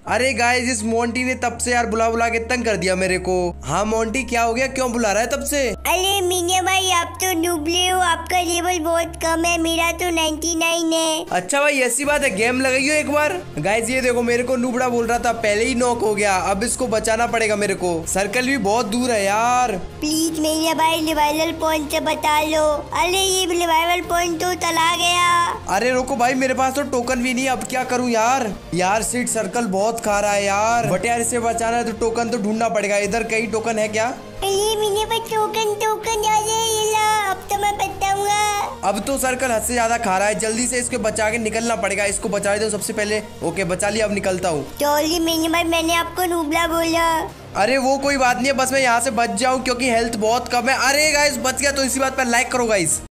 अरे गाइस इस मोंटी ने तब से यार बुला बुला के तंग कर दिया मेरे को। हाँ मोंटी क्या हो गया, क्यों बुला रहा है तब से? अरे मीना भाई आप तो नुबले हो, आपका लेवल बहुत कम है, मेरा तो 99 है। अच्छा भाई ऐसी बात है, गेम लगाइयो एक बार। गाइस ये देखो मेरे को नुबड़ा बोल रहा था, पहले ही नॉक हो गया, अब इसको बचाना पड़ेगा मेरे को। सर्कल भी बहुत दूर है यार। प्लीज मीना भाई रिवाइवल पॉइंट से बता लो। अरे ये रिवाइवल पॉइंट तो चला गया। अरे रुको भाई मेरे पास तो टोकन भी नहीं, अब क्या करूं यार। यार सीट सर्कल बहुत खा रहा है यार, बट यार इसे बचाना है तो टोकन तो ढूंढना पड़ेगा। इधर कहीं टोकन है क्या? अरे मीना भाई टोकन ये ला, अब तो मैं बताऊंगा। अब तो सर्कल हद से ज्यादा खा रहा है, जल्दी से इसको बचा के निकलना पड़ेगा। इसको बचा दो सबसे पहले। ओके बचा लिया, अब निकलता हूँ। सॉरी मीना भाई मैंने आपको नुबला बोला। अरे वो कोई बात नहीं है, बस मैं यहाँ से बच जाऊँ क्योंकि हेल्थ बहुत कम है। अरे गाइस बच गया तो इसी बात पर लाइक करो गाइस।